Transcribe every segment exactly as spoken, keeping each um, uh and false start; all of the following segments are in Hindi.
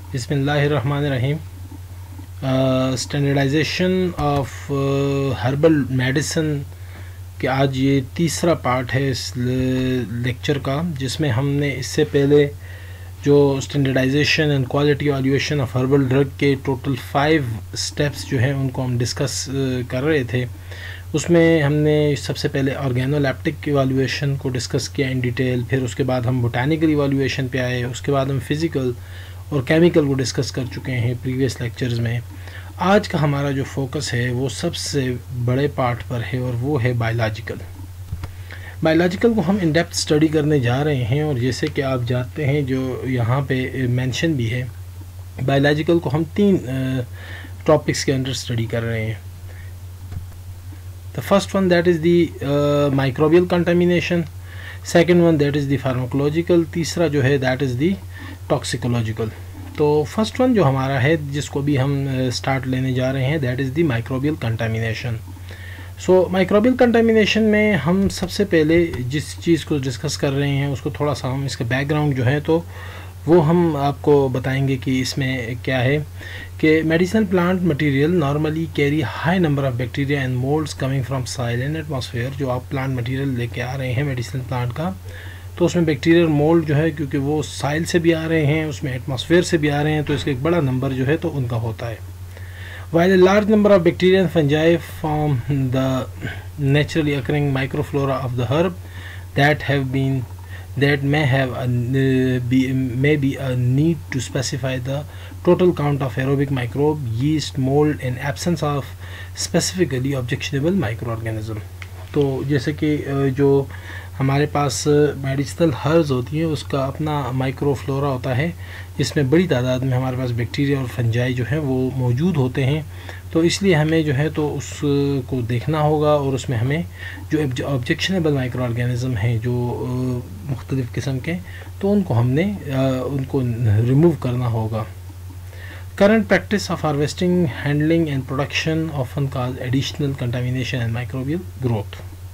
बिस्मिल्लाहिर्रहमानिर्रहीम। स्टैंडर्डाइजेशन ऑफ हर्बल मेडिसिन के आज ये तीसरा पार्ट है इस लेक्चर का, जिसमें हमने इससे पहले जो standardisation and quality evaluation of herbal drug के टोटल फाइव स्टेप्स जो हैं उनको हम डिस्कस कर रहे थे। उसमें हमने सबसे पहले ऑर्गेनोलैप्टिक इवैल्यूएशन को डिस्कस किया इन डिटेल, फिर उसके बाद हम बोटानिकल इवैल्यूएशन पे आए, उसके बाद हम फिज़िकल और केमिकल को डिस्कस कर चुके हैं प्रीवियस लेक्चर्स में। आज का हमारा जो फोकस है वो सबसे बड़े पार्ट पर है और वो है बायोलॉजिकल। बायोलॉजिकल को हम इन डेप्थ स्टडी करने जा रहे हैं, और जैसे कि आप जानते हैं जो यहाँ पे मेंशन भी है, बायोलॉजिकल को हम तीन टॉपिक्स के अंदर स्टडी कर रहे हैं। The first one that is the microbial contamination, second one that is the pharmacological, तीसरा जो है दैट इज़ द टॉक्सिकोलॉजिकल। तो फर्स्ट वन जो हमारा है जिसको भी हम स्टार्ट लेने जा रहे हैं that is the microbial contamination. So microbial contamination में हम सबसे पहले जिस चीज़ को डिस्कस कर रहे हैं उसको थोड़ा सा हम इसका बैकग्राउंड जो है तो वो हम आपको बताएंगे कि इसमें क्या है कि medicinal plant material normally carry high number of bacteria and moulds coming from soil and atmosphere. जो आप प्लांट मटेरियल लेके आ रहे हैं मेडिसिनल प्लांट का, तो उसमें बैक्टीरियल मोल्ड जो है क्योंकि वो सॉइल से भी आ रहे हैं, उसमें एटमॉस्फेयर से भी आ रहे हैं, तो इसका एक बड़ा नंबर जो है तो उनका होता है। While a large number of bacteria and fungi form the naturally occurring microflora of the herb that have been that may have a, be, may be a need to specify the total count of aerobic microbe, yeast, mold in absence of specifically objectionable microorganism। तो जैसे कि जो हमारे पास मेडिसिनल हर्ब्स होती हैं उसका अपना माइक्रोफ्लोरा होता है, जिसमें बड़ी तादाद में हमारे पास बैक्टीरिया और फंजाई जो हैं वो मौजूद होते हैं। तो इसलिए हमें जो है तो उसको देखना होगा, और उसमें हमें जो ऑब्जेक्शनेबल माइक्रो ऑर्गेनिज़म हैं जो मुख्तलिफ़ किस्म के, तो उनको हमने उनको रिमूव करना होगा। Current practice of harvesting, handling and production often cause additional contamination and microbial growth.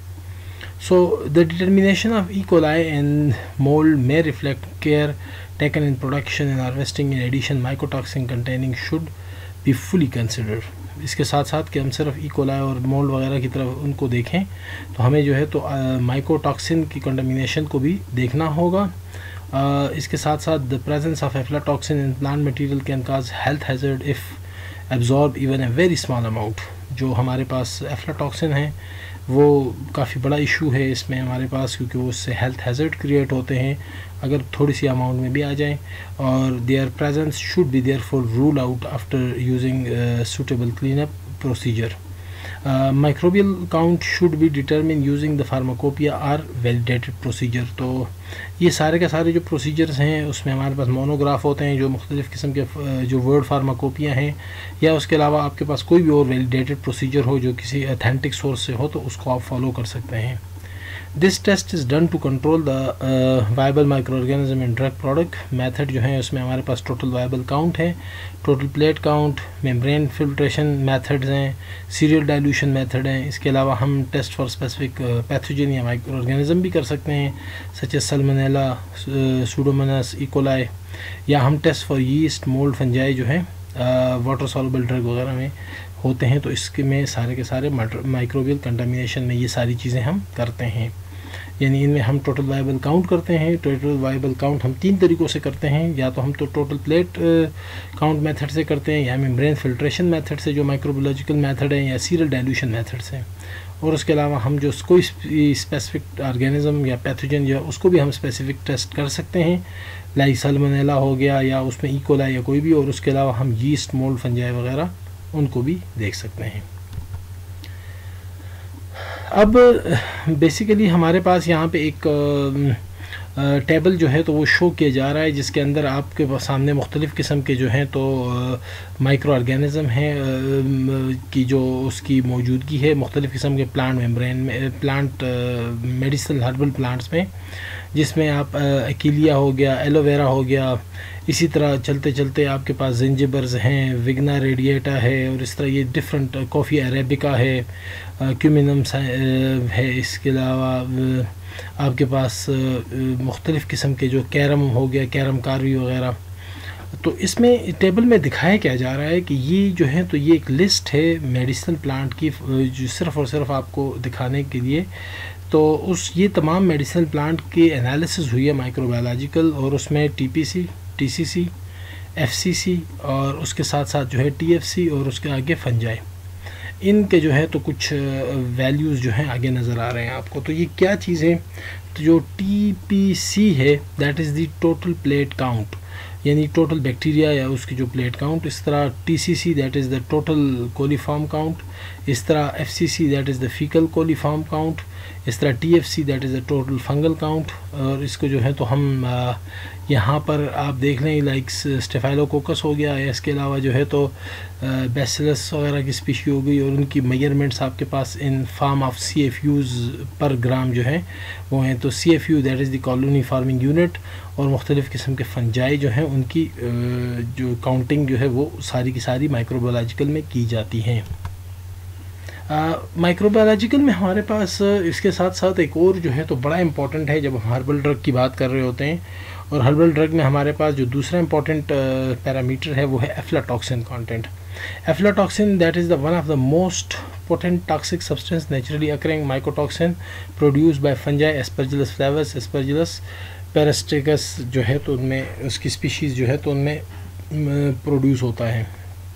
So the determination of E. coli and mold may reflect care taken in production and harvesting. In addition, mycotoxin containing should be fully considered. इसके साथ साथ कि हम सिर्फ ई कोलाई और मोल्ड वगैरह की तरफ उनको देखें, तो हमें जो है तो माइकोटॉक्सिन की कंटामिनेशन को भी देखना होगा। Uh, इसके साथ साथ the presence of aflatoxin in plant material can cause health hazard if absorb even a very small amount. जो हमारे पास एफ्लाटॉक्सिन है वो काफ़ी बड़ा इशू है इसमें हमारे पास, क्योंकि वो उससे हेल्थ हैजर्ड क्रिएट होते हैं अगर थोड़ी सी अमाउंट में भी आ जाएं, और their presence should be there for rule out after using suitable clean up procedure. Microbial count should be determine using the pharmacopoeia or validated procedure. तो ये सारे के सारे जो प्रोसीजर्स हैं उसमें हमारे पास मोनोग्राफ होते हैं, जो मुख्तलिफ़ किस्म के जो वर्ड फार्माकोपिया हैं, या उसके अलावा आपके पास कोई भी और वैलिडेटेड प्रोसीजर हो जो किसी अथेंटिक सोर्स से हो तो उसको आप फॉलो कर सकते हैं। This test is done to control the viable micro organism in drug product. Method जो है उसमें हमारे पास टोटल वायबल काउंट है, total plate count, membrane filtration methods हैं, सीरियल डाइल्यूशन मेथड हैं। इसके अलावा हम टेस्ट फॉर स्पेसिफिक पैथोजन या माइक्रो ऑर्गेनिज्म भी कर सकते हैं, such as salmonella, pseudomonas, E coli, या हम test for yeast, mould, fungi जो है वाटर सॉल्युबल ड्रग वगैरह में होते हैं। तो इसके में सारे के सारे माइक्रोबियल कंटामिनेशन में ये सारी चीज़ें हम करते हैं, यानी इनमें हम टोटल वायबल काउंट करते हैं। टोटल वायबल काउंट हम तीन तरीक़ों से करते हैं, या तो हम तो टोटल प्लेट काउंट मेथड से करते हैं, या मेम्ब्रेन फिल्ट्रेशन मेथड से जो माइक्रोबायोलॉजिकल मेथड है, या सीरियल डाइल्यूशन मेथड से। और उसके अलावा हम जो कोई स्पेसिफिक ऑर्गेनिज्म या पैथोजन जो उसको भी हम स्पेसिफिक टेस्ट कर सकते हैं, लाइक सल्मोनेला हो गया या उसमें ई कोलाई या कोई भी, और उसके अलावा हम यीस्ट, मोल्ड, फंजाई वगैरह उनको भी देख सकते हैं। अब बेसिकली हमारे पास यहाँ पे एक टेबल जो है तो वो शो किया जा रहा है, जिसके अंदर आपके सामने मुख्तलिफ़ किस्म के जो हैं तो माइक्रो ऑर्गेनिज़म हैं की जो उसकी मौजूदगी है मुख्तलिफ़ किस्म के प्लांट मेम्ब्रेन में, प्लांट मेडिसिनल हर्बल प्लांट्स में, जिसमें आप अकीलिया हो गया, एलोवेरा हो गया, इसी तरह चलते चलते आपके पास जिंजिबर्स हैं, विग्ना रेडिएटा है, और इस तरह ये डिफरेंट कॉफ़ी अरेबिका है, क्यूमिनम है। इसके अलावा आपके पास मुख्तलिफ़ किस्म के जो कैरम हो गया, कैरम कार्वी वगैरह, तो इसमें टेबल में दिखाया क्या जा रहा है कि ये जो है तो ये एक लिस्ट है मेडिसिनल प्लांट की, जो सिर्फ़ और सिर्फ आपको दिखाने के लिए। तो उस ये तमाम मेडिसिनल प्लांट की एनालिसिस हुई है माइक्रोबायोलॉजिकल, और उसमें टीपीसी, टीसीसी, एफसीसी और उसके साथ साथ जो है टीएफसी और उसके आगे फंजाई, इनके जो है तो कुछ वैल्यूज़ जो हैं आगे नज़र आ रहे हैं आपको। तो ये क्या चीज़ है, तो जो टीपीसी है that is the total plate count, यानी टोटल बैक्टीरिया या उसकी जो प्लेट काउंट। इस तरह TCC that is the total coliform count, इस तरह FCC that is the faecal coliform count, इस तरह TFC that is the total fungal count. और इसको जो है तो हम यहाँ पर आप देख लें लाइक स्टेफाइलोकोकस हो गया, इसके अलावा जो है तो बैसिलस वगैरह की स्पीशी हो गई, और उनकी मेजरमेंट्स आपके पास in form of C F use per gram जो है वो हैं। तो C F U that is the colony farming unit, और मुख्तलिफ़ किस्म के फंजाई जो हैं उनकी जो काउंटिंग जो है वो सारी की सारी माइक्रोबायोलॉजिकल में की जाती हैं। माइक्रोबायोलॉजिकल uh, में हमारे पास uh, इसके साथ साथ एक और जो है तो बड़ा इम्पॉर्टेंट है जब हम हर्बल ड्रग की बात कर रहे होते हैं, और हर्बल ड्रग में हमारे पास जो दूसरा इम्पॉर्टेंट पैरामीटर है वो है aflatoxin content. Aflatoxin that is the one of the most potent toxic substance naturally occurring mycotoxin produce by fungi aspergillus flavus, aspergillus parasiticus जो है तो उनमें उसकी स्पीशीज़ जो है तो उनमें प्रोड्यूस होता है।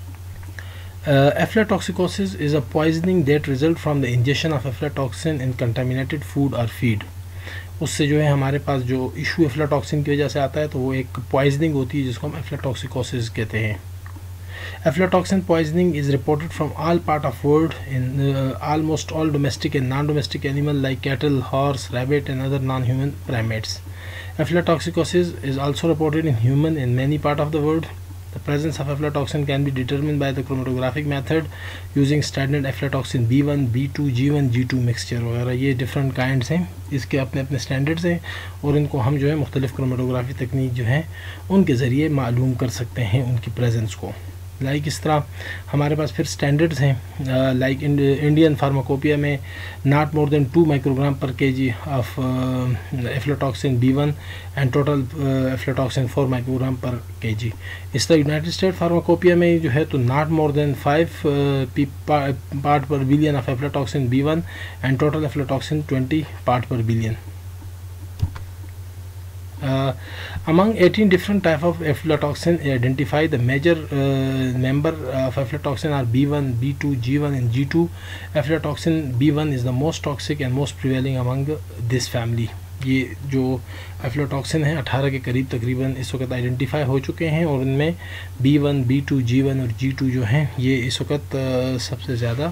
Uh, aflatoxicosis is a poisoning that result from the ingestion of aflatoxin in contaminated food or feed। उससे जो है हमारे पास जो इशू एफ्लाटॉक्सिन की वजह से आता है तो वो एक पॉइजनिंग होती है जिसको हम एफ्लाटॉक्सिकोसिस कहते हैं। Aflatoxin poisoning is reported from all part of world in almost all domestic and non domestic animal like cattle, horse, rabbit and other non human primates. Aflatoxicosis is also reported in human in many part of the world. The presence of aflatoxin can be determined by the chromatographic method using standard aflatoxin B one, B two, G one, G two mixture वगैरह। ये डिफरेंट काइंड्स हैं, इसके अपने अपने स्टैंडर्ड्स हैं, और इनको हम जो है मुख्तलिफ क्रोमेटोग्राफी तकनीक जो है उनके ज़रिए मालूम कर सकते हैं उनकी प्रेजेंस को। लाइक like इस तरह हमारे पास फिर स्टैंडर्ड्स हैं, लाइक इंडियन फार्माकोपिया में not more than two microgram per K G of aflatoxin B one and total aflatoxin four microgram per K जी। इस तरह यूनाइटेड स्टेट फार्माकोपिया में जो है तो not more than five part per billion of aflatoxin B one and total aflatoxin twenty part per billion. Uh, among eighteen different types of aflatoxin identify the major uh, member of aflatoxin are B one, B two, G one and G two. Aflatoxin B one is the most toxic and most prevailing among this family। ये जो एफ्लाटॉक्सिन है अठारह के करीब तकरीबन इस वक्त आइडेंटिफाई हो चुके हैं, और उनमें B one, B two, G one और जी टू जो हैं ये इस वक्त सबसे ज़्यादा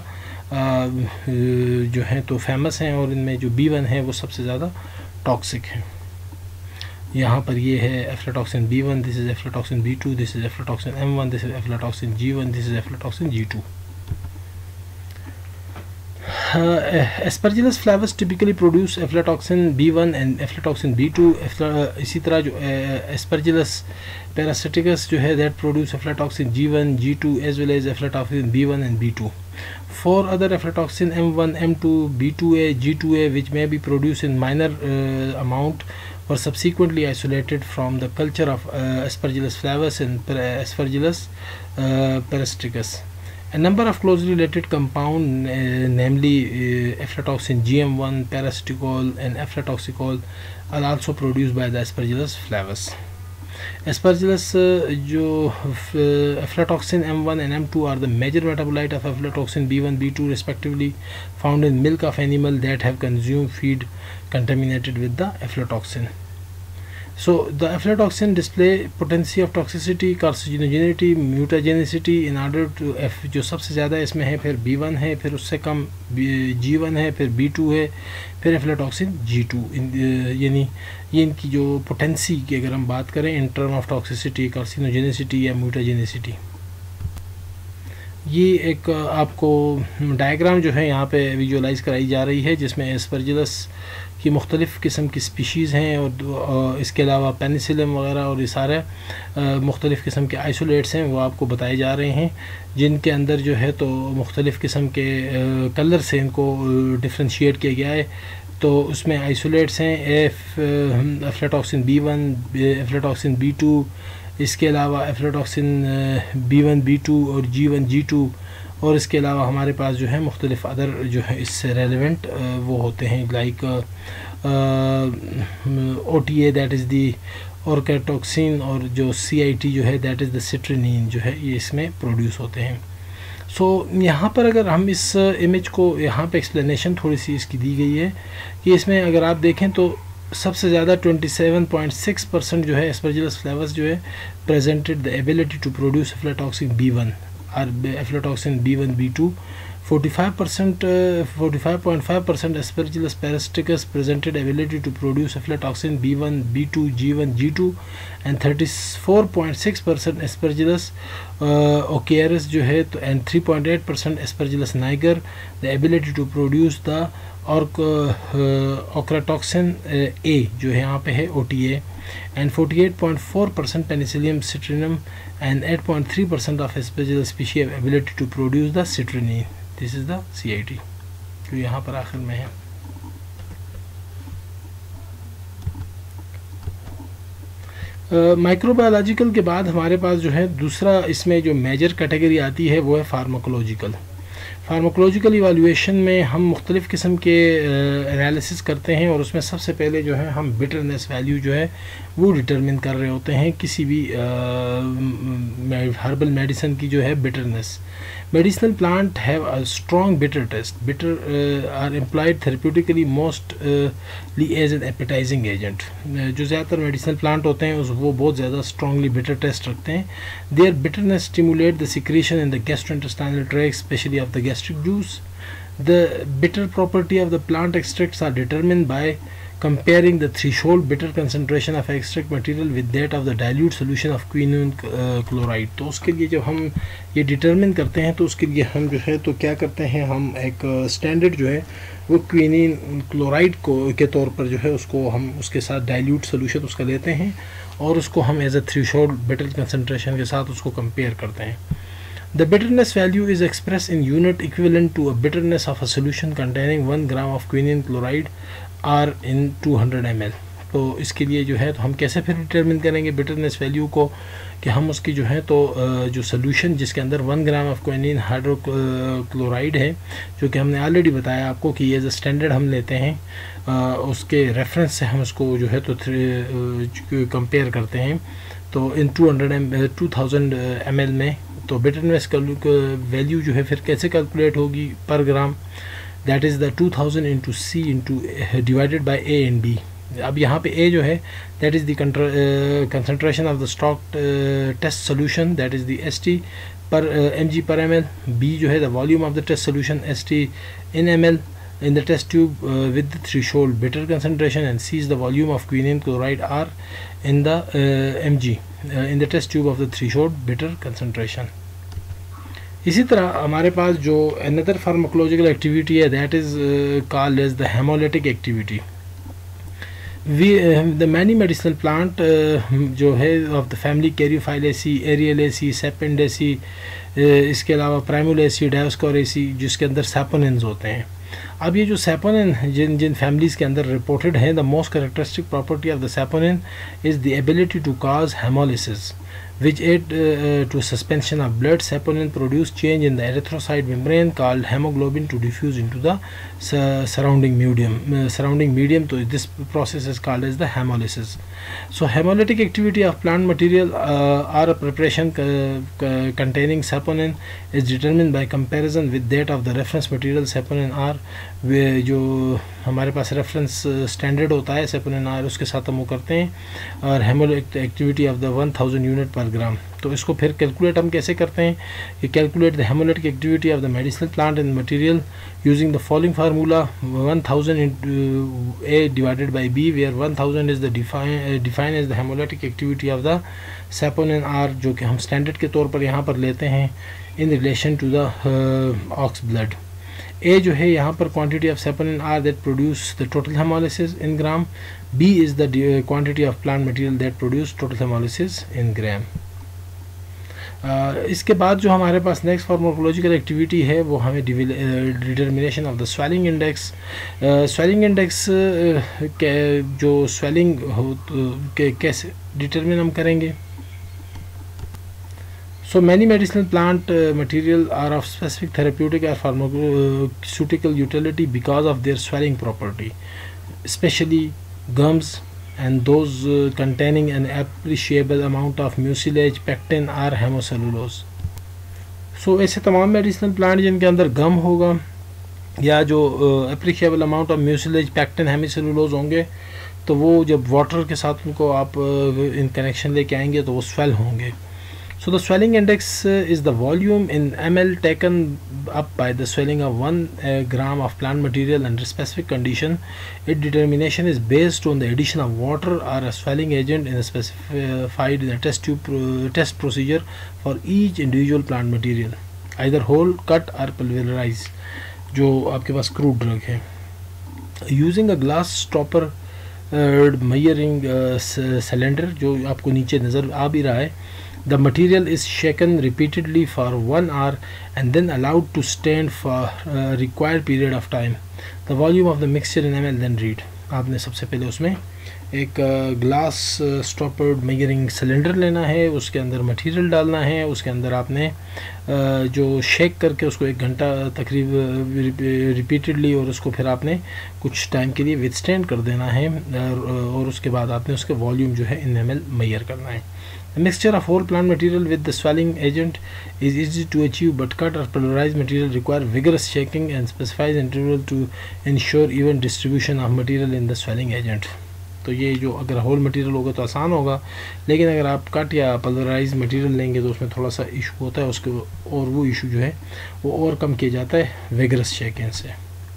जो हैं तो फेमस हैं, और इनमें जो बी वन है वो सबसे ज़्यादा टॉक्सिक है। यहाँ पर ये है aflatoxin B one, this is aflatoxin B two, this is aflatoxin M one, this is aflatoxin G one, this is aflatoxin G two. Aspergillus flavus typically produce aflatoxin B one and aflatoxin B two. इसी तरह जो एस्परजिलस पैरासिटिकस जो है that produce aflatoxin G one, G two as well as aflatoxin B one and B two. Four other aflatoxin M one, M two, B to A, G two A which may be produced in minor uh, amount were subsequently isolated from the culture of uh, Aspergillus flavus and Aspergillus uh, parasiticus. A number of closely related compounds, uh, namely uh, aflatoxin G M one, parasiticol and aflatoxicol, are also produced by the Aspergillus flavus. Aspergillus uh, जो aflatoxin M one and M two are the major metabolite of aflatoxin B one, B two respectively, found in milk of animal that have consumed feed contaminated with the aflatoxin. So the aflatoxin display potency of toxicity, carcinogenity, mutagenicity in order to F जो सबसे ज़्यादा इसमें है, फिर बी वन है, फिर उससे कम जी वन है, फिर बी टू है, फिर एफ्लाटॉक्सिन जी टू। यानी ये इनकी जो पोटेंसी की अगर हम बात करें in term of toxicity, carcinogenicity या म्यूटाजेनिसिटी। ये एक आपको डायग्राम जो है यहाँ पे विजुअलाइज कराई जा रही है जिसमें एस्परजिलस की मुख्तलिफ़ किस्म की स्पीशीज़ हैं, और इसके अलावा पेनिसिलियम वगैरह और ये सारे मुख्तलिफ़ किस्म के आइसोलेट्स हैं वो आपको बताए जा रहे हैं, जिनके अंदर जो है तो मुख्तलिफ़ किस्म के कलर से इनको डिफ्रेंशिएट किया गया है। तो उसमें आइसोलेट्स हैं F aflatoxin B one, aflatoxin B two, इसके अलावा aflatoxin B one B two और जी वन जी टू, और इसके अलावा हमारे पास जो है मुख्तलिफ अदर जो है इससे रेलिवेंट वो होते हैं, like O T A that is the ochratoxin, और जो सी आई टी जो है दैट इज़ द सिट्रिनिन जो है ये इसमें प्रोड्यूस होते हैं। सो so, यहाँ पर अगर हम इस इमेज को, यहाँ पे एक्सप्लेनेशन थोड़ी सी इसकी दी गई है कि इसमें अगर आप देखें तो सबसे ज़्यादा सत्ताईस पॉइंट सिक्स परसेंट जो है एस्परजिलस फ्लेवर्स जो है presented the ability to produce aflatoxin B one और aflatoxin B one B two. forty-five percent, uh, forty-five point five percent Aspergillus parasiticus presented ability to produce aflatoxin B one, B two, G one, G two, and thirty-four point six percent Aspergillus uh, ocearis जो है तो and three point eight percent Aspergillus niger the ability to produce the और ochratoxin uh, A जो है यहाँ पे है O T A, and forty-eight point four percent Penicillium citrinum and eight point three percent of Aspergillus species have ability to produce the citrinine. This is the C I T जो यहाँ पर आखिर में है। माइक्रोबायोलॉजिकल uh, के बाद हमारे पास जो है दूसरा इसमें जो मेजर कैटेगरी आती है वो है फार्माकोलॉजिकल। फार्माकोलॉजिकल इवाल्यूएशन में हम मुख्तलिफ़ किस्म के एनालिसिस uh, करते हैं, और उसमें सबसे पहले जो है हम बिटरनेस वैल्यू जो है वो डिटरमिन कर रहे होते हैं किसी भी हर्बल uh, मेडिसिन की जो है bitterness. Medicinal plant have a strong bitter taste. Bitter uh, are employed therapeutically mostly uh, as an appetizing agent. Uh, जो ज़्यादातर medicinal plant होते हैं उस वो बहुत ज़्यादा strongly bitter taste रखते हैं. Their bitterness stimulate the secretion in the gastrointestinal tract, especially of the gastric juice. The bitter property of the plant extracts are determined by comparing the threshold bitter concentration of extract material with that of the dilute solution of quinine uh, chloride. तो उसके लिए जब हम ये डिटरमिन करते हैं तो उसके लिए हम जो है तो क्या करते हैं, हम एक स्टैंडर्ड uh, जो है वो क्विनिन क्लोराइड को के तौर पर जो है उसको हम उसके साथ डाइल्यूट सोल्यूशन उसका लेते हैं और उसको हम as a threshold bitter concentration के साथ उसको कंपेयर करते हैं। The bitterness value is expressed in unit equivalent to a bitterness of a solution containing one gram of quinine chloride R in two hundred M L. तो इसके लिए जो है तो हम कैसे फिर डिटरमिन करेंगे बिटरनेस वैल्यू को, कि हम उसकी जो है तो जो सोल्यूशन जिसके अंदर one gram of quinine hydrochloride है, जो कि हमने ऑलरेडी बताया आपको कि ये स्टैंडर्ड हम लेते हैं, उसके रेफरेंस से हम उसको जो है तो कंपेयर करते हैं। तो in two hundred M to thousand M L में तो बिटरनेस वैल्यू जो है फिर कैसे कैलकुलेट होगी per gram, that is the two thousand into C into divided by A and B. अब यहाँ पे ए जो है that is the concentration of the stock test solution, that is the S T per M G per M L. B जो है the volume of the test solution S T in M L in the test tube uh, with the threshold bitter concentration, and C is the volume of quinine chloride R in the uh, mg uh, in the test tube of the threshold bitter concentration. इसी तरह हमारे पास जो another pharmacological activity है that is uh, called as the hemolytic activity. We uh, the many medicinal plant uh, जो है of the family Caryophyllaceae, Arioleaceae, Saponinaceae, uh, इसके अलावा Primulaceae, Dioscoreaceae जिसके अंदर saponins होते हैं। अब ये जो सैपोनिन जिन जिन फैमिलीज़ के अंदर रिपोर्टेड हैं, the most characteristic property of the saponin is the ability to cause haemolysis which aid uh, to suspension of blood. Saponin produce change in the erythrocyte membrane called hemoglobin to diffuse into the uh, surrounding medium. Uh, surrounding medium. So this process is called as the hemolysis. So hemolytic activity of plant material uh, or a preparation uh, containing saponin is determined by comparison with that of the reference material saponin R, जो हमारे पास रेफरेंस स्टैंडर्ड होता है saponin R, उसके साथ हम वो करते हैं, और haemolytic activity of the one thousand unit per gram. तो इसको फिर कैलकुलेट हम कैसे करते हैं कि calculate the haemolytic activity of the medicinal plant in material using the following formula one thousand into A divided by B, where one thousand is the define define as the haemolytic activity of the saponin R, जो कि हम स्टैंडर्ड के तौर पर यहाँ पर लेते हैं in relation to the ox blood. A जो है यहाँ पर quantity of saponin R that produce the total hemolysis in gram, B is the quantity of plant material that produce total hemolysis in gram. uh, इसके बाद जो हमारे पास नेक्स्ट फार्माकोलॉजिकल एक्टिविटी है वो हमें determination of the swelling index. Swelling index जो स्वेलिंग हो के कैसे डिटर्मिन हम करेंगे, So many medicinal plant uh, material are of specific therapeutic or pharmaceutical utility because of their swelling property, especially gums and those uh, containing an appreciable amount of mucilage, pectin or hemocellulose. So ऐसे तमाम मेडिसिनल प्लांट जिनके अंदर गम होगा या जो appreciable amount of mucilage, pectin, hemicellulose होंगे, तो वो जब वाटर के साथ उनको आप इन कनेक्शन लेके आएंगे तो वो स्वेल होंगे. So the swelling index uh, is the volume in ml taken up by the swelling of one uh, gram of plant material under specific condition. Its determination is based on the addition of water or a swelling agent in a specified uh, test tube pro test procedure for each individual plant material, either whole, cut or pulverized, जो आपके पास crude drug है. Using a glass stopper uh, measuring uh, cylinder जो आपको नीचे नज़र आ भी रहा है, the material is shaken repeatedly for one hour and then allowed to stand for a required period of time. The volume of the mixture in ml then read. आपने सबसे पहले उसमें एक ग्लास स्टॉपर्ड मेजरिंग सिलेंडर लेना है, उसके अंदर मटेरियल डालना है, उसके अंदर आपने जो शेक करके उसको एक घंटा तकरीब रिपीटेडली और उसको फिर आपने कुछ टाइम के लिए विथस्टैंड कर देना है और उसके बाद आपने उसके वॉल्यूम जो है इन एम एल मेजर करना है. The mixture of whole plant material with the swelling agent is easy to achieve, but cut or pulverized material require vigorous shaking and specifies interval to ensure even distribution of material in the swelling agent. तो ये जो अगर होल मटेरियल होगा तो आसान होगा, लेकिन अगर आप कट या पल्वराइज मटेरियल लेंगे तो उसमें थोड़ा सा इशू होता है उसके, और वो इशू जो है वो ओवरकम किया जाता है विगरस शेकिंग से.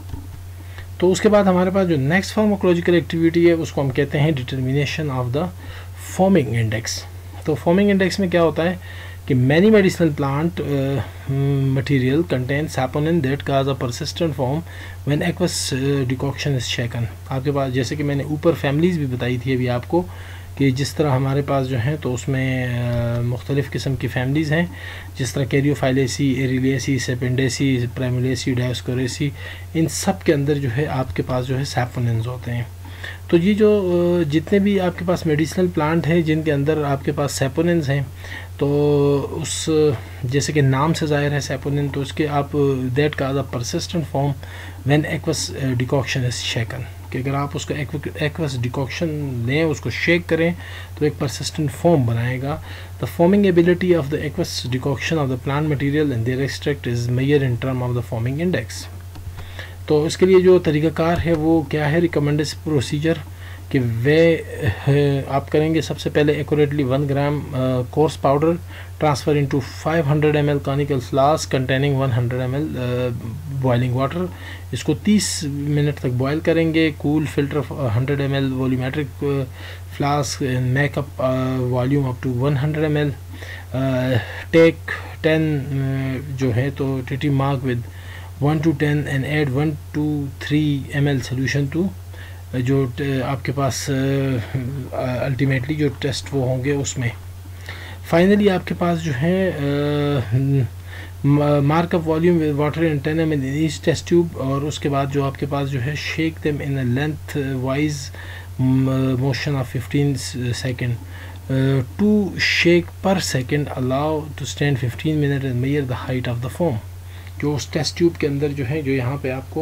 तो उसके बाद हमारे पास जो नेक्स्ट फार्माकोलॉजिकल एक्टिविटी है उसको हम कहते हैं determination of the foaming index. तो फॉर्मिंग इंडेक्स में क्या होता है कि many medicinal plant material contain saponin that cause a persistent foam when aqueous decoction is shaken. आपके पास जैसे कि मैंने ऊपर फैमिलीज़ भी बताई थी अभी आपको कि जिस तरह हमारे पास जो हैं तो उसमें मुख्तलिफ़ किस्म की फैमिलीज़ हैं, जिस तरह कैरियोफाइलेसी, एरिलिएसी, सेपेंडेसी, प्राइमुलेसी, डायोस्कोरेसी, इन सब के अंदर जो है आपके पास जो है सैपोनिन्स होते हैं. तो ये जो जितने भी आपके पास मेडिसिनल प्लांट हैं जिनके अंदर आपके पास सैपोनिन्स हैं, तो उस जैसे कि नाम से ज़ाहिर है सैपोनिन, तो उसके आप that cause a persistent foam when aqueous decoction is shaken, कि अगर आप उसका एक्वस डिकॉक्शन लें, उसको शेक करें तो एक परसिस्टेंट फॉर्म बनाएगा. The foaming ability of the aqueous decoction of the plant material and their extract is measure in term of the foaming index. तो इसके लिए जो तरीक़ाकार है वो क्या है, रिकमेंडेड प्रोसीजर कि वे आप करेंगे सबसे पहले accurately one gram coarse powder transfer into five hundred M L conical flask containing one hundred M L boiling water. इसको तीस मिनट तक बॉयल करेंगे. Cool filter hundred M L volumetric flask make up volume up to one hundred M L. Take ten जो है तो T mark with one to ten and add one two three M L solution to, जो आपके पास अल्टीमेटली uh, जो टेस्ट वो होंगे उसमें. फाइनली आपके पास जो है make up volume with water in ten M L in each test tube, और उसके बाद जो आपके पास जो है shake them in a lengthwise motion of fifteen second. Two shake per second allow to stand fifteen minute and measure the height of the foam. जो उस टेस्ट ट्यूब के अंदर जो है, जो यहाँ पे आपको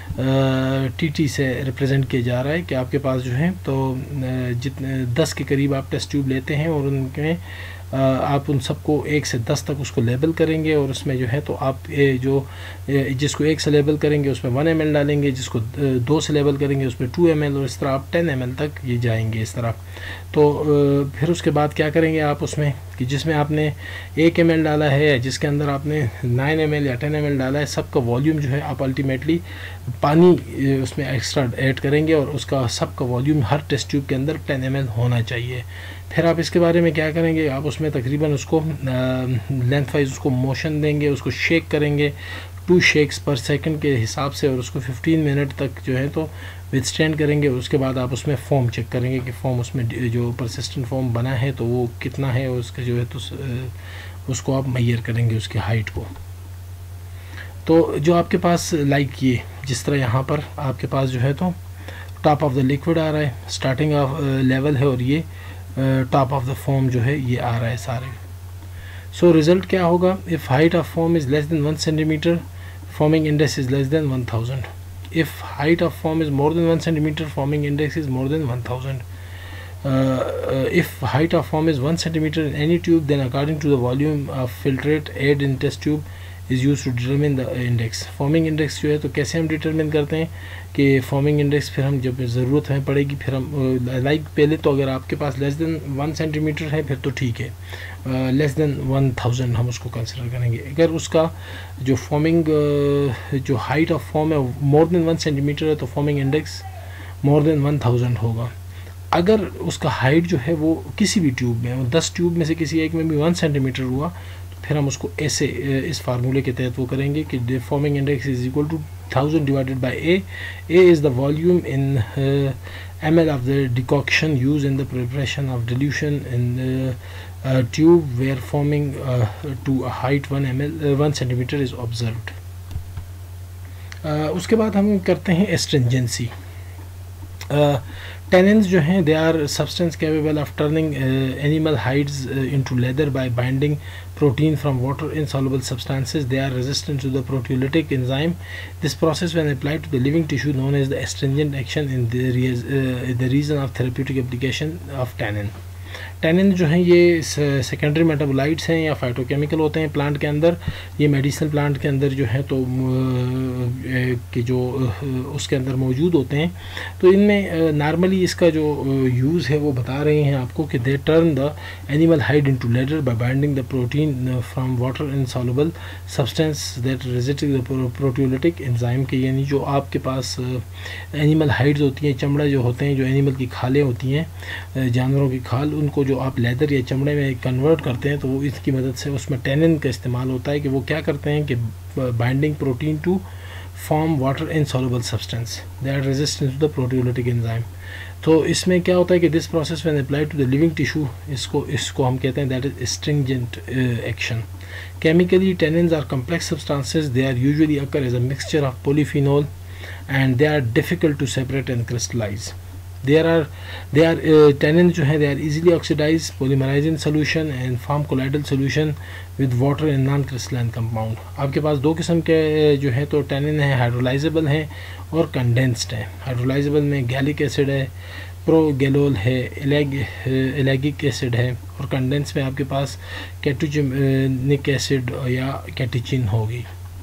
टी टी से रिप्रेजेंट किया जा रहा है कि आपके पास जो है तो जितने दस के करीब आप टेस्ट ट्यूब लेते हैं और उनके आप उन सबको एक से दस तक उसको लेबल करेंगे, और उसमें जो है तो आप जो जिसको एक से लेबल करेंगे उसमें वन एम एल डालेंगे, जिसको दो से लेबल करेंगे उसमें टू एम एल, और इस तरह आप टेन एम एल तक ये जाएंगे इस तरह. तो फिर उसके बाद क्या करेंगे आप उसमें कि जिसमें आपने एक एम एल डाला है, जिसके अंदर आपने नाइन एम एल या टेन एम एल डाला है, सबका वॉल्यूम जो है आप अल्टीमेटली पानी उसमें एक्स्ट्रा ऐड करेंगे और उसका सबका वॉल्यूम हर टेस्ट ट्यूब के अंदर टेन एम एल होना चाहिए. फिर आप इसके बारे में क्या करेंगे, आप उसमें तकरीबन उसको लेंथ वाइज उसको मोशन देंगे, उसको शेक करेंगे टू शेक्स पर सेकंड के हिसाब से, और उसको फिफ्टीन मिनट तक जो है तो विथस्टैंड करेंगे. उसके बाद आप उसमें फॉर्म चेक करेंगे कि फॉर्म उसमें जो परसिस्टेंट फॉर्म बना है तो वो कितना है, और उसका जो है तो उसको आप मेजर करेंगे उसकी हाइट को. तो जो आपके पास लाइक ये जिस तरह यहाँ पर आपके पास जो है तो टॉप ऑफ द लिक्विड आ रहा है, स्टार्टिंग ऑफ लेवल है, और ये टॉप ऑफ द फॉर्म जो है ये आ रहा है सारे. सो रिजल्ट क्या होगा, if height of foam is less than one centimetre, foaming index is less than one thousand. If height of form is more than one centimeter, forming index is more than one thousand. Uh, uh, if height of form is one centimeter in any tube, then according to the volume of filtrate add in test tube is used to determine the index. Forming index जो है तो कैसे हम determine करते हैं कि forming index फिर हम जब ज़रूरत हमें पड़ेगी फिर हम लाइक uh, पहले तो अगर आपके पास लेस देन वन सेंटीमीटर है फिर तो ठीक है, लेस देन वन थाउजेंड हम उसको कंसिडर करेंगे. अगर उसका जो फॉर्मिंग uh, जो हाइट ऑफ फॉर्म है मोर देन वन सेंटीमीटर है तो foaming index more than one thousand होगा. अगर उसका हाइट जो है वो किसी भी ट्यूब में, दस ट्यूब में से किसी एक में भी वन सेंटीमीटर हुआ तो फिर हम उसको ऐसे इस फार्मूले के तहत वो करेंगे कि foaming index is equal to thousand divided by A. A is the volume in M L of the decoction use in the preparation of dilution in tube where foaming to a height one M L one centimetre is observed. उसके बाद हम करते हैं एस्ट्रिंजेंसी. Tannins जो हैं, they are substance capable of turning uh, animal hides uh, into leather by binding protein from water insoluble substances. They are resistant to the proteolytic enzyme. This process, when applied to the living tissue, known as the astringent action in the, re uh, the reason of therapeutic application of tannin. Tannin जो हैं ये सेकेंडरी मेटाबोलाइट्स हैं या फाइटोकेमिकल होते हैं प्लांट के अंदर. ये मेडिसिनल प्लांट के अंदर जो है तो कि जो उसके अंदर मौजूद होते हैं. तो इनमें नॉर्मली इसका जो यूज़ है वो बता रहे हैं आपको कि they turn the animal hide into leather by binding the protein from water insoluble substance that resisting the proteolytic enzyme के. यानी जो आपके पास एनिमल हाइड्स होती हैं, चमड़ा जो होते हैं, जो एनिमल की खालें होती हैं, जानवरों की खाल, उनको जो आप लेदर या चमड़े में कन्वर्ट करते हैं तो वो इसकी मदद से उसमें टैनिन का इस्तेमाल होता है कि वो क्या करते हैं कि binding protein to form water insoluble substance that resistance to the proteolytic enzyme. तो इसमें क्या होता है कि this process when applied to the living tissue, इसको इसको हम कहते हैं that is astringent action. Chemically tannins are complex substances. They are usually occur as a mixture of polyphenol and they are difficult to separate and crystallise. There are, they are uh, tannins जो हैं they are easily oxidized, polymerize in solution and form colloidal solution with water and non-crystalline compound. आपके पास दो किस्म के जो है तो टैनिन हैं, हाइड्रोलाइजेबल हैं और कंडेंस्ड हैं. हाइड्रोलाइजेबल में गैलिक एसिड है, प्रोगेलोल है, एलेगिक एसिड है, और कंडेंस में आपके पास कैटोजेनिक एसिड या कैटेचिन होगी.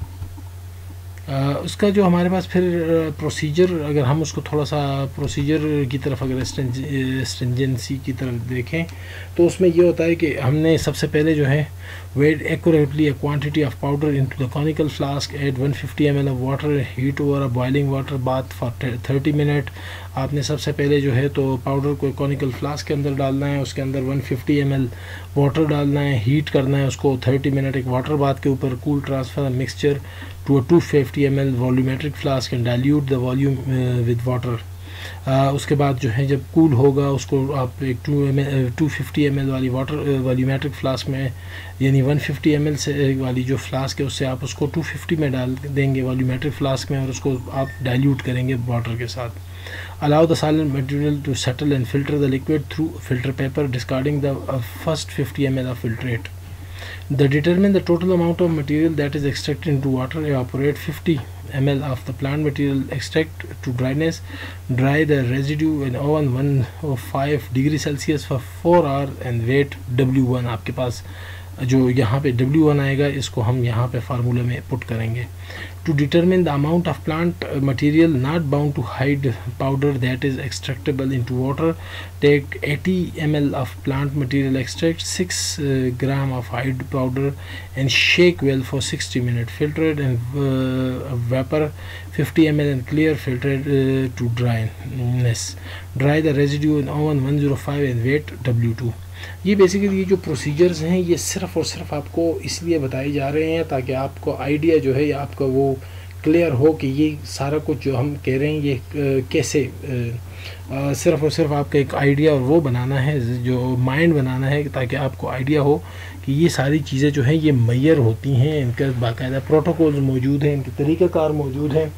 Uh, उसका जो हमारे पास फिर प्रोसीजर uh, अगर हम उसको थोड़ा सा प्रोसीजर की तरफ अगर स्ट्रिंजेंसी की तरफ देखें तो उसमें ये होता है कि हमने सबसे पहले जो है weigh accurately a quantity of powder into the conical flask add one fifty M L of water, heat over a boiling water bath for thirty minute. आपने सबसे पहले जो है तो पाउडर को कॉनिकल फ्लास्क के अंदर डालना है, उसके अंदर one fifty M L water डालना है, हीट करना है उसको थर्टी मिनट एक वाटर बाथ के ऊपर. Cool transfer mixture to a two hundred fifty M L volumetric flask and dilute the volume uh, with water. uh, उसके बाद जो है जब कूल होगा उसको आप एक two M L two fifty M L वाली वाटर वॉल्यूमेट्रिक फ्लास्क में, यानी वन फिफ्टी एम एल से वाली जो फ्लास्क है उससे आप उसको टू फिफ्टी में डाल देंगे वॉल्यूमेट्रिक फ्लास्क में और उसको आप डाइल्यूट करेंगे वाटर के साथ. Allow the solid material to settle and filter the liquid through filter paper, discarding the uh, first fifty M L of filtrate. They determine the total amount of material that is extracted into water. Evaporate fifty M L of the plant material extract to dryness. Dry the residue in oven one oh five degree Celsius for four hours and wait W one. आपके पास जो यहाँ पे W वन आएगा इसको हम यहाँ पे फार्मूले में पुट करेंगे. To determine the amount of plant material not bound to hide powder that is extractable into water, take eighty M L of plant material extract, six uh, gram of hide powder and shake well for sixty minutes. Filter it and uh, vapor fifty M L and clear. Filter it uh, to dryness. Dry the residue in oven one oh five and wait W two. ये बेसिकली ये जो प्रोसीजर्स हैं ये सिर्फ़ और सिर्फ आपको इसलिए बताए जा रहे हैं ताकि आपको आइडिया जो है आपका वो क्लियर हो कि ये सारा कुछ जो हम कह रहे हैं ये कैसे, सिर्फ़ और सिर्फ आपका एक आइडिया और वो बनाना है, जो माइंड बनाना है ताकि आपको आइडिया हो कि ये सारी चीज़ें जो हैं ये मैयर होती हैं, इनका बाकायदा प्रोटोकॉल्स मौजूद हैं, इनके तरीक़ाकार मौजूद हैं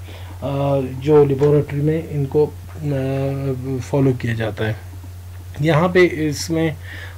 जो लेबॉरेटरी में इनको फॉलो किया जाता है. यहाँ पे इसमें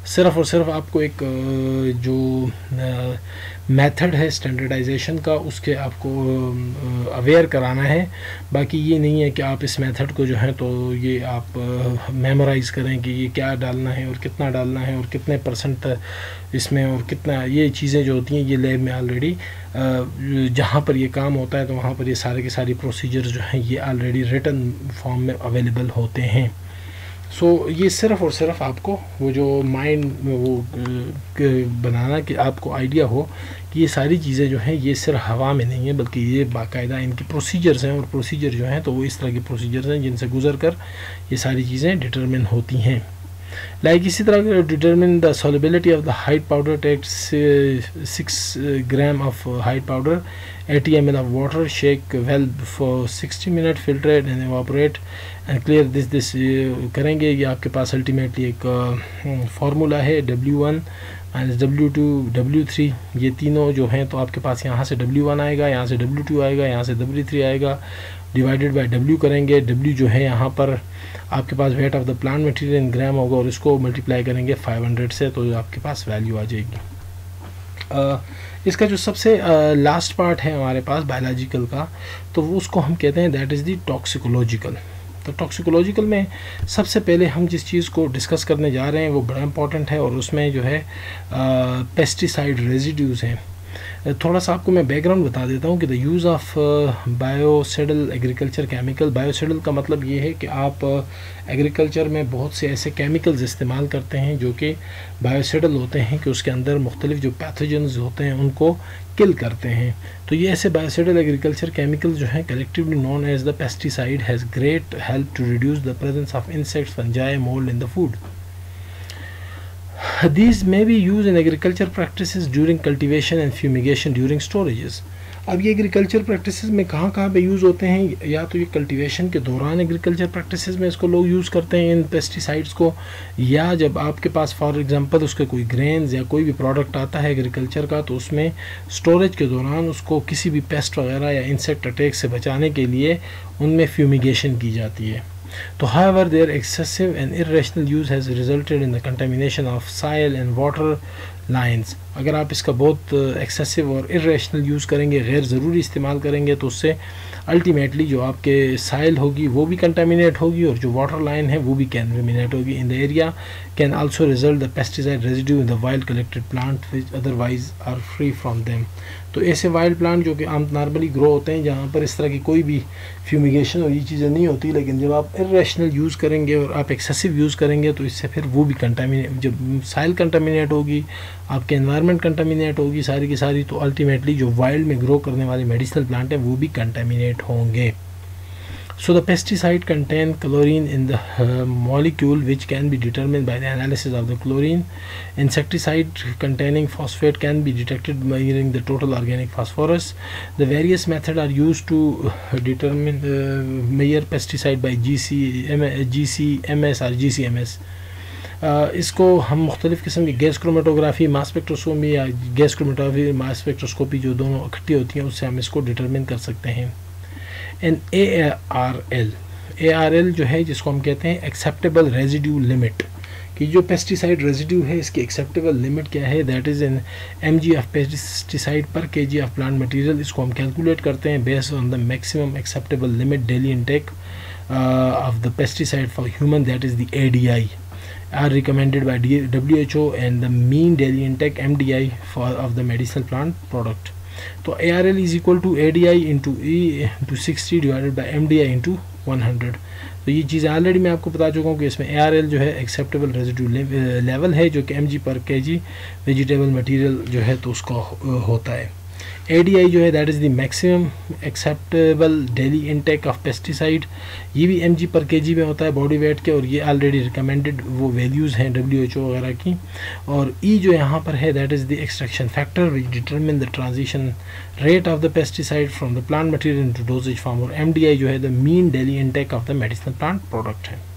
सिर्फ़ और सिर्फ आपको एक जो मेथड है स्टैंडर्डाइजेशन का उसके आपको अवेयर कराना है। बाकी ये नहीं है कि आप इस मेथड को जो है तो ये आप मेमोराइज़ करें कि ये क्या डालना है और कितना डालना है और कितने परसेंट इसमें और कितना, ये चीज़ें जो होती हैं ये लैब में ऑलरेडी जहाँ पर ये काम होता है तो वहाँ पर ये सारे के सारी प्रोसीजर जो हैं ये ऑलरेडी रिटन फॉर्म में अवेलेबल होते हैं। सो so, ये सिर्फ़ और सिर्फ आपको वो जो माइंड में वो बनाना कि आपको आइडिया हो कि ये सारी चीज़ें जो हैं ये सिर्फ हवा में नहीं है बल्कि ये बाकायदा इनकी प्रोसीजर्स हैं, और प्रोसीजर जो हैं तो वो इस तरह के प्रोसीजर्स हैं जिनसे गुजर कर ये सारी चीज़ें डिटरमिन होती हैं। लाइक इसी तरह determine the solubility of the hide powder takes six gram of hide powder eighty milliliters of water, shake well for sixty minutes, filtrate and evaporate and clear this this करेंगे। ये आपके पास अल्टीमेटली एक फार्मूला है W one minus W two W three, ये तीनों जो हैं तो आपके पास यहाँ से डब्ल्यू वन आएगा, यहाँ से डब्ल्यू टू आएगा, यहाँ से डब्ल्यू थ्री आएगा, डिवाइडेड बाय डब्ल्यू करेंगे। डब्ल्यू जो है यहाँ पर आपके पास weight of the plant material in gram होगा और इसको मल्टीप्लाई करेंगे फाइव हंड्रेड से तो आपके पास वैल्यू आ जाएगी। uh, इसका जो सबसे लास्ट uh, पार्ट है हमारे पास बायोलॉजिकल का, तो वो उसको हम कहते हैं दैट इज़ दी टॉक्सिकोलॉजिकल। तो टॉक्सिकोलॉजिकल में सबसे पहले हम जिस चीज़ को डिस्कस करने जा रहे हैं वो बड़ा इंपॉर्टेंट है और उसमें जो है पेस्टिसाइड रेजिड्यूज़ हैं। थोड़ा सा आपको मैं बैकग्राउंड बता देता हूँ कि the use of biocidal agriculture chemical. Biocidal का मतलब ये है कि आप एग्रीकल्चर में बहुत से ऐसे केमिकल्स इस्तेमाल करते हैं जो कि बायोसिडल होते हैं कि उसके अंदर मुख्तलिफ जो पैथोजेंस होते हैं उनको किल करते हैं। तो ये ऐसे बायोसिडल एग्रीकल्चर केमिकल जो हैं collectively known as the pesticide has great help to reduce the presence of insects, fungi, mould in the food. These may be used in agriculture practices during cultivation and fumigation during storages। अब ये एग्रीकल्चर प्रैक्टिसेस में कहाँ कहाँ पे यूज़ होते हैं, या तो ये कल्टीवेशन के दौरान एग्रीकल्चर प्रैक्टिसेस में इसको लोग यूज़ करते हैं इन पेस्टिसाइड्स को, या जब आपके पास फॉर एग्जांपल उसके कोई ग्रेन्स या कोई भी प्रोडक्ट आता है एग्रीकल्चर का तो उसमें स्टोरेज के दौरान उसको किसी भी पेस्ट वगैरह या इंसेक्ट अटैक से बचाने के लिए उनमें फ्यूमिगेशन की जाती है। तो however their excessive and irrational use has resulted in the contamination of soil and water lines। अगर आप इसका बहुत एक्सेसिव और इरेशनल यूज़ करेंगे, गैर ज़रूरी इस्तेमाल करेंगे तो उससे अल्टीमेटली जो आपके साइल होगी वो भी कंटामिनेट होगी और जो वाटर लाइन है वो भी कंटामिनेट होगी। In the area can also result the pesticide residue in the wild collected plant which otherwise are free from them. तो ऐसे वाइल्ड प्लांट जो कि आम नॉर्मली ग्रो होते हैं जहाँ पर इस तरह की कोई भी फ्यूमिगेशन और ये चीज़ें नहीं होती, लेकिन जब आप इरेशनल यूज़ करेंगे और आप एक्सेसिव यूज़ करेंगे तो इससे फिर वो भी कंटामिनेट, जब साइल कंटामिनेट होगी, आपके एनवायरनमेंट कंटामिनेट होगी सारी की सारी, तो अल्टीमेटली जो वाइल्ड में ग्रो करने वाले मेडिसिनल प्लांट हैं वो भी कंटामिनेट होंगे। So the pesticide contain chlorine in the uh, molecule which can be determined by the analysis of the chlorine. Insecticide containing phosphate can be detected by measuring the total organic phosphorus. The various methods are used to determine uh, measure pesticide by G C M S or G C M S। Uh, इसको हम मुख्तलिफ़ किस्म की गैस क्रोमेटोग्राफी, मास स्पेक्ट्रोस्कोपी या गैस क्रोमेटोग्राफी मास स्पेक्ट्रोस्कोपी जो दोनों इकट्ठी होती हैं उससे हम इसको डिटरमिन कर सकते हैं। N A R L A R L जो है जिसको हम कहते हैं एक्सेप्टेबल रेजिड्यू लिमिट, कि जो पेस्टिसाइड रेजिड्यू है इसकी एक्सेप्टेबल लिमिट क्या है, that is an M G of pesticide per K G of plant material. इसको हम कैलकुलेट करते हैं based on the maximum acceptable limit daily intake of the pesticide for human, that is the A D I are recommended by W H O, and the mean daily intake M D I for of the medicinal plant product। तो A R L is equal to A D I into E into sixty divided by M D I into one hundred। तो ये चीज़ें ऑलरेडी मैं आपको बता चुका हूँ कि इसमें A R L जो है एक्सेप्टेबल रेजिड्यू लेवल है जो कि एम जी पर के जी वेजिटेबल मटेरियल जो है तो उसका होता है। A D I जो है that is the maximum acceptable daily intake of pesticide, ये भी एम जी पर के जी में होता है बॉडी वेट के, और ये ऑलरेडी रिकमेंडेड वो वैल्यूज़ हैं डब्ल्यू एच ओ वगैरह की। और E जो यहाँ पर है that is the extraction factor which determine the transition rate of the pesticide from the plant material into dosage form, और एम डी आई जो है the mean daily intake of the medicinal plant product है।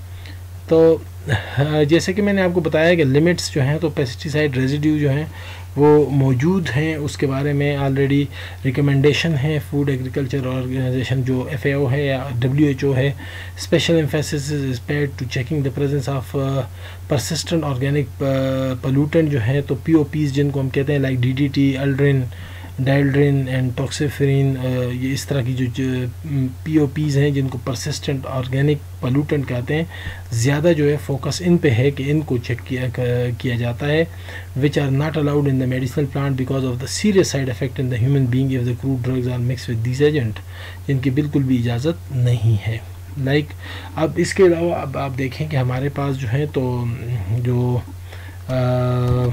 तो जैसे कि मैंने आपको बताया कि लिमिट्स जो हैं तो पेस्टिसाइड रेजिड्यू जो हैं वो मौजूद हैं। उसके बारे में ऑलरेडी रिकमेंडेशन है फूड एग्रीकल्चर ऑर्गेनाइजेशन जो एफ ए ओ है या डब्ल्यू एच ओ है। Special emphasis is paid to checking the presence of persistent organic pollutant जो है, तो पी ओ पीज़ जिनको हम कहते हैं like D D T, aldrin, dieldrin and toxaphene, ये इस तरह की जो पी ओ पीज़ हैं जिनको परसिस्टेंट ऑर्गेनिक पोल्यूटेंट कहते हैं, ज़्यादा जो है फोकस इन पे है कि इनको चेक किया किया जाता है। Which are not allowed in the medicinal plant because of the serious side effect in the human being if the crude drugs are mix with this agent, जिनकी बिल्कुल भी इजाज़त नहीं है। लाइक like, अब इसके अलावा अब आप देखें कि हमारे पास जो है तो जो आ,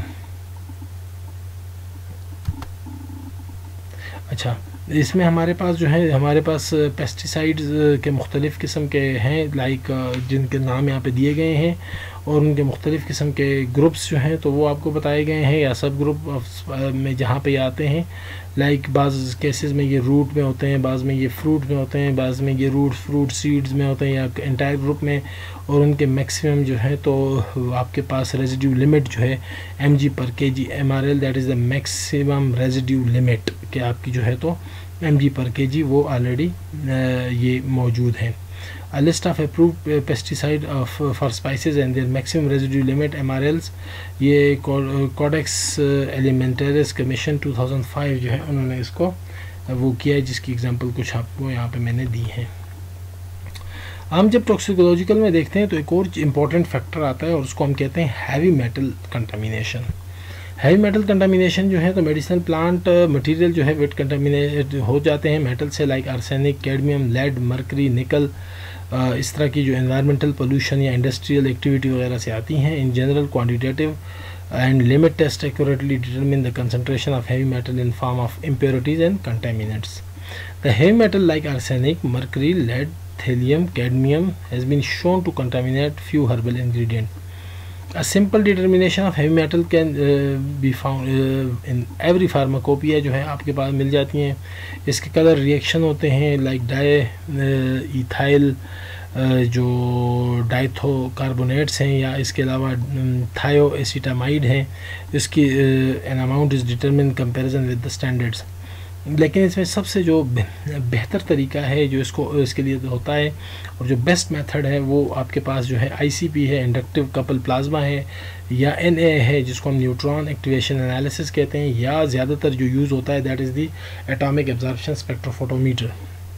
अच्छा इसमें हमारे पास जो है हमारे पास पेस्टिसाइड्स के मुख्तलिफ़ किस्म के हैं, लाइक जिनके नाम यहाँ पे दिए गए हैं और उनके मुख्तलिफ़ किस्म के ग्रुप्स जो हैं तो वो आपको बताए गए हैं या सब ग्रुप में जहाँ पे आते हैं। लाइक बाज़ केसेस में ये रूट में होते हैं, बाज़ में ये फ्रूट में होते हैं, बाज़ में ये रूट फ्रूट सीड्स में होते हैं या एंटायर ग्रुप में, और उनके मैक्सिमम जो है तो आपके पास रेजिड्यू लिमिट जो है M G per K G M R L, that is the maximum residue limit कि आपकी जो है तो एम जी पर के जी वो ऑलरेडी ये मौजूद हैं। A list of approved pesticide of for spices and their maximum residue limit M R Ls, ये Codex Alimentarius Commission two thousand five जो है उन्होंने इसको वो किया है, जिसकी एग्जांपल कुछ आपको यहाँ पे मैंने दी है। हम जब टॉक्सिकोलॉजिकल में देखते हैं तो एक और इम्पॉर्टेंट फैक्टर आता है और उसको हम कहते हैं heavy metal contamination. Heavy metal contamination जो है तो मेडिसिनल प्लांट मटेरियल जो है वेट कंटामिनेट हो जाते हैं मेटल से, like arsenic, cadmium, lead, mercury, nickel, इस तरह की जो एनवायरमेंटल पोल्यूशन या इंडस्ट्रियल एक्टिविटी वगैरह से आती हैं। In general quantitative and limit test accurately determine the concentration of heavy metal in form of impurities and contaminants. The heavy metal like arsenic, mercury, lead, thallium, cadmium has been shown to contaminate few herbal ingredients. A simple determination of heavy metal can uh, be found uh, in every pharmacopoeia जो है आपके पास मिल जाती हैं। इसके कलर रिएक्शन होते हैं लाइक डाई इथाइल जो डाइथो कार्बोनेट्स हैं या इसके अलावा थायो एसिटामाइड हैं। इसकी an amount is determine comparison with the standards. लेकिन इसमें सबसे जो बेहतर तरीका है जो इसको इसके लिए होता है और जो बेस्ट मेथड है वो आपके पास जो है आई सी पी है, इंडक्टिव कपल प्लाज्मा है, या एन ए है जिसको हम न्यूट्रॉन एक्टिवेशन एनालिसिस कहते हैं, या ज़्यादातर जो यूज़ होता है that is the atomic absorption spectrophotometer.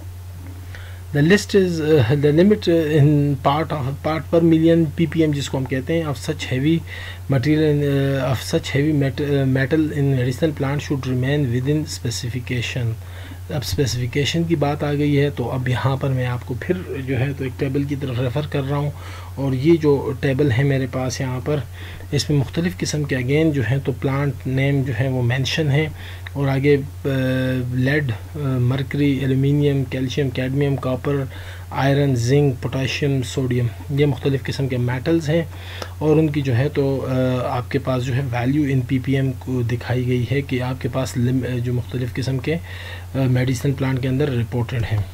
The list is the limit in part of part per million P P M जिसको हम कहते हैं of such heavy material of such heavy metal in medicinal plant should remain within specification. अब स्पेसिफिकेशन की बात आ गई है तो अब यहाँ पर मैं आपको फिर जो है तो एक टेबल की तरफ रेफ़र कर रहा हूँ, और ये जो टेबल है मेरे पास यहाँ पर इसमें मुख्तलिफ़ किस्म के अगेन जो है तो प्लांट नेम जो है वो मेंशन है, और आगे lead, mercury, aluminium, calcium, cadmium, copper, iron, zinc, potassium, sodium, ये मुख्तलिफ़ किस्म के मेटल्स हैं, और उनकी जो है तो आपके पास जो है वैल्यू इन पीपीएम को दिखाई गई है कि आपके पास जो मुख्तलिफ़ किस्म के मेडिसिनल प्लांट के अंदर रिपोर्टेड हैं।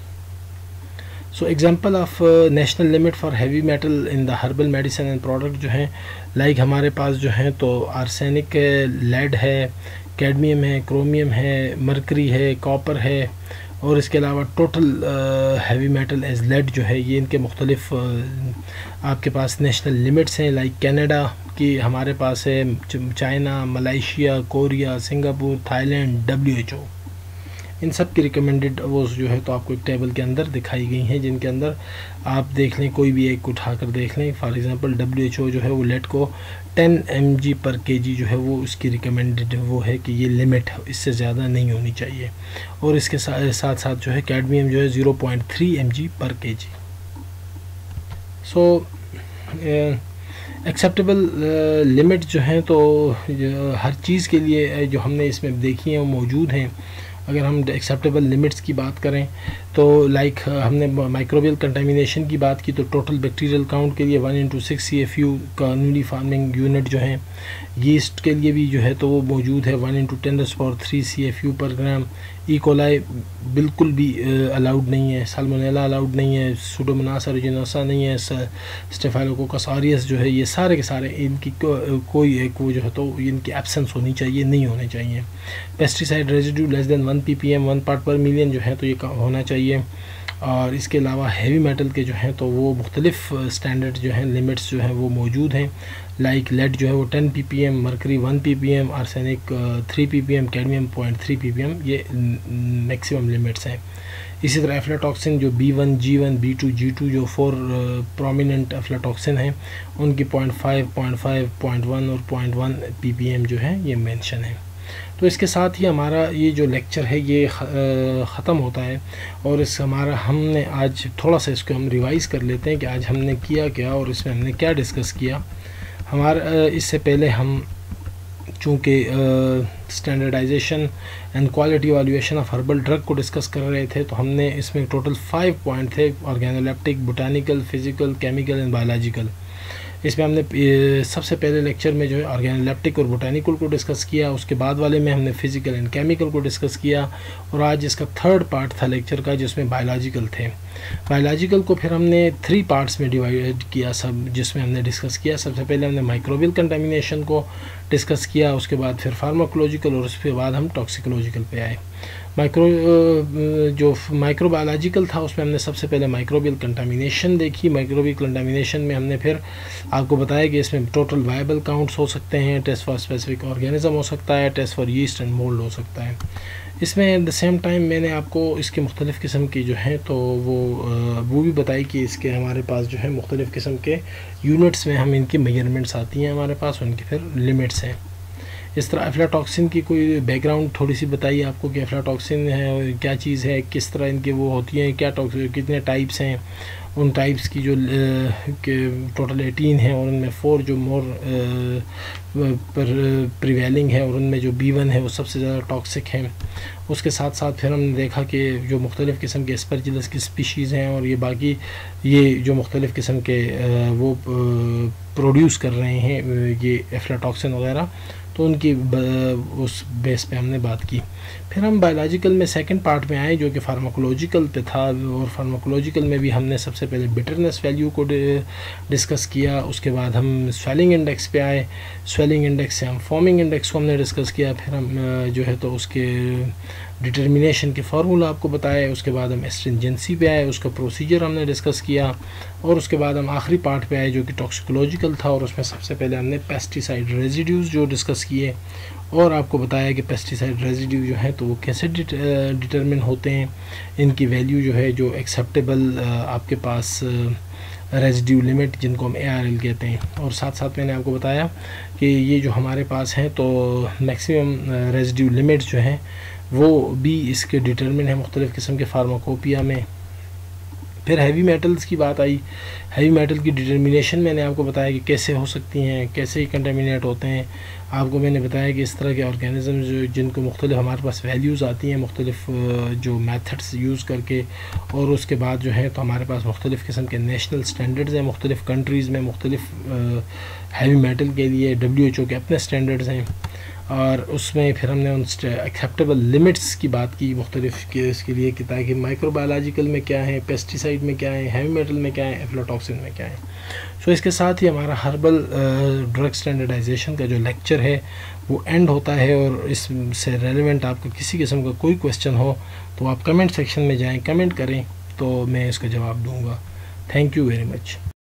So example of national limit for heavy metal in the herbal medicine and product जो हैं लाइक हमारे पास जो हैं तो आर्सेनिक है, लेड है, कैडमियम है, क्रोमियम है, मर्करी है, कॉपर है, और इसके अलावा total heavy metal as lead जो है ये इनके मुख्तलिफ आपके पास नेशनल लिमिट्स हैं। लाइक कनाडा की हमारे पास है, China, Malaysia, Korea, Singapore, Thailand, W H O, इन सब की रिकमेंडेड वो जो है तो आपको एक टेबल के अंदर दिखाई गई हैं, जिनके अंदर आप देख लें, कोई भी एक उठाकर देख लें। For example W H O जो है वो लेड को ten M G per K जी जो है वो उसकी रिकमेंडेड वो है कि ये लिमिट है, इससे ज़्यादा नहीं होनी चाहिए, और इसके साथ साथ साथ जो है कैडमियम जो है zero point three M G per K जी। सो एक्सेप्टेबल लिमिट जो हैं तो हर चीज़ के लिए जो हमने इसमें देखी हैं वो मौजूद हैं। अगर हम एक्सेप्टेबल लिमिट्स की बात करें तो लाइक हमने माइक्रोबियल कंटामिनेशन की बात की तो टोटल बैक्टीरियल काउंट के लिए one into six C F U community farming unit जो है, यीस्ट के लिए भी जो है तो वो मौजूद है one into ten power three C F U per gram. E coli बिल्कुल भी अलाउड नहीं है, साल्मोनेला अलाउड नहीं है, सूडोमोनास अरिजिनोसा नहीं है, स्टेफाइलोकोकस ऑरियस जो है, ये सारे के सारे इनकी को, कोई एक वो जो है तो इनकी एब्सेंस होनी चाहिए, नहीं होने चाहिए। Pesticide residue less than one P P M one part per million जो है तो ये होना चाहिए। और इसके अलावा हैवी मेटल के जो हैं तो वो मुख्तलिफ स्टैंडर्ड जो हैं लिमिट्स जो हैं वो मौजूद हैं। लाइक लेड जो है वो ten P P M, mercury one P P M, arsenic three P P M, cadmium point three P P M, ये मैक्सिमम लिमिट्स हैं। इसी तरह एफ्लाटॉक्सिन जो B one, G one, B two, G two जो फोर प्रोमिनेंट एफ्लाटॉक्सिन हैं उनकी point five, point five, point one और point one P P M जो है ये मेंशन है। तो इसके साथ ही हमारा ये जो लेक्चर है ये ख़त्म होता है और इस हमारा हमने आज थोड़ा सा इसको हम रिवाइज़ कर लेते हैं कि आज हमने किया क्या और इसमें हमने क्या डिस्कस किया। हमारा इससे पहले हम चूँकि standardisation and quality evaluation of herbal drug को डिस्कस कर रहे थे तो हमने इसमें टोटल फाइव पॉइंट थे, organoleptic, botanical, physical, chemical and biological. इसमें हमने सबसे पहले लेक्चर में जो है ऑर्गेनोलेप्टिक और बोटानिकल को डिस्कस किया, उसके बाद वाले में हमने फिज़िकल एंड केमिकल को डिस्कस किया और आज इसका थर्ड पार्ट था लेक्चर का जिसमें बायोलॉजिकल थे। बायोलॉजिकल को फिर हमने थ्री पार्ट्स में डिवाइड किया सब, जिसमें हमने डिस्कस किया सबसे पहले हमने माइक्रोबियल कंटामिनेशन को डिस्कस किया, उसके बाद फिर फार्माकोलॉजिकल और उसके बाद हम टॉक्सिकोलॉजिकल पे आए। माइक्रो जो माइक्रोबायोलॉजिकल था उसमें हमने सबसे पहले माइक्रोबियल कंटामिनेशन देखी। माइक्रोबियल कंटामिनेशन में हमने फिर आपको बताया कि इसमें टोटल वायबल काउंट्स हो सकते हैं, टेस्ट फॉर स्पेसिफिक ऑर्गेनिज्म हो सकता है, test for yeast and mould हो सकता है। इसमें एट द सेम टाइम मैंने आपको इसके मुख्तलिफ़ किस्म की जो हैं तो वो वो भी बताई कि इसके हमारे पास जो है मुख्तलिफ़ किस्म के यूनिट्स में हम इनकी मेजरमेंट्स आती हैं हमारे पास, उनकी फिर लिमिट्स हैं। इस तरह एफ्लाटॉक्सिन की कोई बैकग्राउंड थोड़ी सी बताइए आपको कि एफ्लाटॉक्सिन है क्या चीज़ है, किस तरह इनकी वो होती हैं, क्या कितने टाइप्स हैं, उन टाइप्स की जो के टोटल एटीन है और उनमें फोर जो मोर पर प्रिवेलिंग है और उनमें जो बी वन है वो सबसे ज़्यादा टॉक्सिक है। उसके साथ साथ फिर हमने देखा कि जो मुख्तलिफ़ किस्म के एस्परजिलस की स्पीशीज़ हैं और ये बाकी ये जो मुख्तलिफ़ किस्म के वो प्रोड्यूस कर रहे हैं ये एफ्लाटॉक्सिन वगैरह, तो उनकी उस बेस पे हमने बात की। फिर हम बायोलॉजिकल में सेकंड पार्ट में आए जो कि फार्माकोलॉजिकल पे था और फार्माकोलॉजिकल में भी हमने सबसे पहले बिटरनेस वैल्यू को डिस्कस किया, उसके बाद हम स्वेलिंग इंडेक्स पे आए, स्वेलिंग इंडेक्स से हम फॉर्मिंग इंडेक्स को हमने डिस्कस किया, फिर हम जो है तो उसके डिटर्मिनेशन के फार्मूला आपको बताए, उसके बाद हम एस्ट्रिंजेंसी पे आए, उसका प्रोसीजर हमने डिस्कस किया और उसके बाद हम आखिरी पार्ट पे आए जो कि टॉक्सिकोलॉजिकल था और उसमें सबसे पहले हमने पेस्टिसाइड रेजिड्यूज़ जो डिस्कस किए और आपको बताया कि पेस्टिसाइड रेजिड्यू जो हैं तो वो कैसे डिटरमिन होते हैं, इनकी वैल्यू जो है जो एक्सेप्टेबल आपके पास रेजिड्यू लिमिट जिनको हम ए आर एल कहते हैं, और साथ साथ मैंने आपको बताया कि ये जो हमारे पास हैं तो मैक्सिमम रेजिड्यू लिमिट्स जो हैं वो भी इसके डिटरमिन है मुख्तलिफ़ किस्म के फार्माकोपिया में। फिर हैवी मेटल्स की बात आई, हैवी मेटल की डिटर्मिनेशन मैंने आपको बताया कि कैसे हो सकती हैं, कैसे ही कंटेमिनेट होते हैं। आपको मैंने बताया कि इस तरह के ऑर्गेनिज़म जो जिनको मुख्तलिफ हमारे पास वैल्यूज़ आती हैं मुख्तलिफ जो मेथड्स यूज़ करके, और उसके बाद जो है तो हमारे पास मुख्तलिफ़ किस्म के नेशनल स्टैंडर्ड्स हैं मुख्तलिफ़ कंट्रीज़ में मुख्तलिफ हैवी मेटल के लिए डब्ल्यू एच ओ के अपने स्टैंडर्ड्स हैं और उसमें फिर हमने उन एक्सेप्टेबल लिमिट्स की बात की मुख्तलिफ के इसके लिए कि ताकि माइक्रोबायोलॉजिकल में क्या है, पेस्टिसाइड में क्या है, हैवी मेटल में क्या है, एफ्लाटॉक्सिन में क्या है। सो इसके साथ ही हमारा हर्बल ड्रग स्टैंडर्डाइजेशन का जो लेक्चर है वो एंड होता है और इससे रेलेवेंट आपको किसी किस्म का कोई क्वेश्चन हो तो आप कमेंट सेक्शन में जाएँ, कमेंट करें तो मैं इसका जवाब दूँगा। Thank you very much.